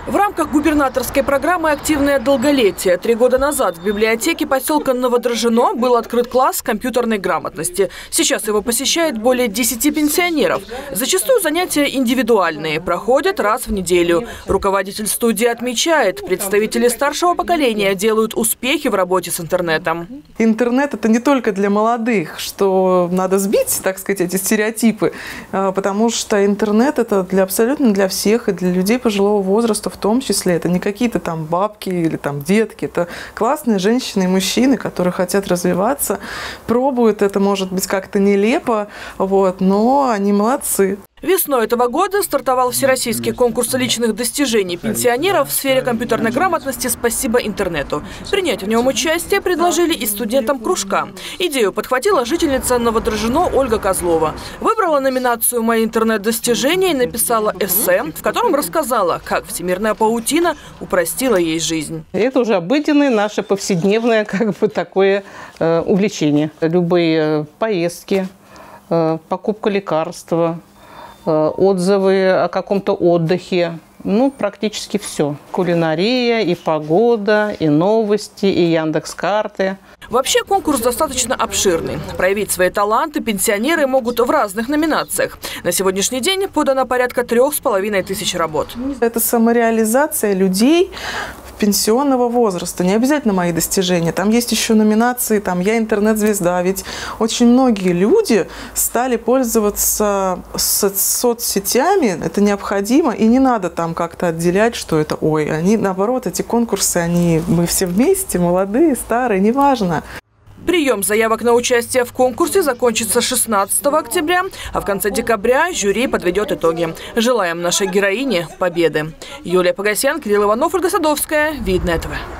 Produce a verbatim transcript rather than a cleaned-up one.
В рамках губернаторской программы «Активное долголетие» три года назад в библиотеке поселка Новодрожжино был открыт класс компьютерной грамотности. Сейчас его посещает более десяти пенсионеров. Зачастую занятия индивидуальные, проходят раз в неделю. Руководитель студии отмечает, представители старшего поколения делают успехи в работе с интернетом. Интернет – это не только для молодых, что надо сбить, так сказать, эти стереотипы, потому что интернет – это для, абсолютно для всех, и для людей пожилого возраста в том числе. Это не какие-то там бабки или там детки, это классные женщины и мужчины, которые хотят развиваться, пробуют, это может быть как-то нелепо, вот, но они молодцы. Весной этого года стартовал всероссийский конкурс личных достижений пенсионеров в сфере компьютерной грамотности «Спасибо интернету». Принять в нем участие предложили и студентам кружка. Идею подхватила жительница Новодрожжино Ольга Козлова. Выбрала номинацию «Мои интернет-достижения» и написала эссе, в котором рассказала, как всемирная паутина упростила ей жизнь. Это уже обыденное, наше повседневное как бы такое э, увлечение. Любые поездки, э, покупка лекарства, отзывы о каком-то отдыхе, ну, практически все. Кулинария, и погода, и новости, и Яндекс.Карты. Вообще конкурс достаточно обширный. Проявить свои таланты пенсионеры могут в разных номинациях. На сегодняшний день подано порядка трех с половиной тысяч работ. Это самореализация людей пенсионного возраста. Не обязательно мои достижения. Там есть еще номинации, там «Я интернет-звезда». Ведь очень многие люди стали пользоваться соцсетями. Это необходимо. И не надо там как-то отделять, что это ой. Они, наоборот, эти конкурсы, они, мы все вместе, молодые, старые, неважно. Прием заявок на участие в конкурсе закончится шестнадцатого октября, а в конце декабря жюри подведет итоги. Желаем нашей героине победы. Юлия Погосян, Кирилл Иванов, Ольга Садовская. Видное ТВ.